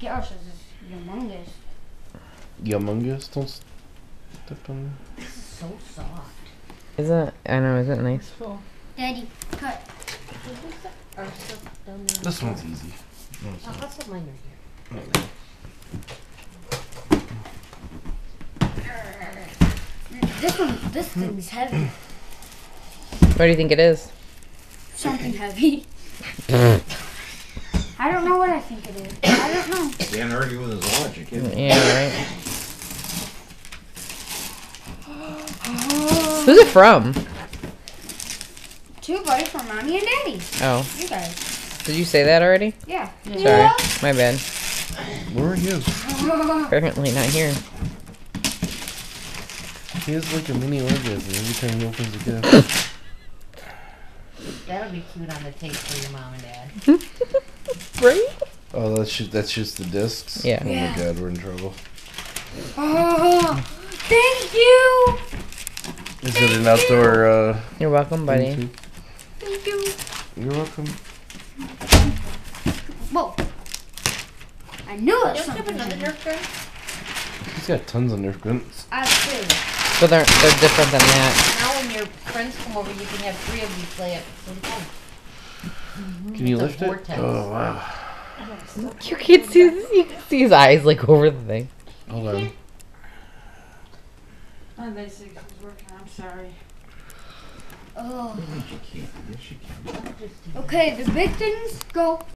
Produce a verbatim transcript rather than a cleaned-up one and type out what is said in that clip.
gosh, this is humongous. Humongous? Don't step on there. This is so soft. Isn't it? I know, isn't it nice? Cool. Daddy, cut. This one's easy. No, it's Oh, not. let's have mine right here. This one, this thing's heavy. What do you think it is? Something heavy. I don't know what I think it is. I don't know. Can't argue with his logic, can you? Yeah, right. Who's it from? Two buddies from mommy and daddy. Oh. You guys. Did you say that already? Yeah. Sorry. My bad. Where are you? Apparently not here. He has like a mini orgasm every time he opens a gift. That'll be cute on the tape for your mom and dad. Right? Oh, that's just, that's just the discs? Yeah. Oh Yeah. my god, we're in trouble. Oh, thank you. Is it an outdoor, uh... You're welcome, buddy. YouTube? Thank you. You're welcome. Whoa. I knew it was Don't you have something. another heavy. Nerf gun? He's got tons of Nerf guns. I have two. But they're, they're different than that. Now when your friends come over, you can have three of you play at the same time. Can you It's a lift it? vortex. Oh, wow. You can't see this. You can see his eyes like over the thing. Hold on. Oh, they said it was working. I'm sorry. Oh. Yes, you can. Yes, you can. Okay, the big things go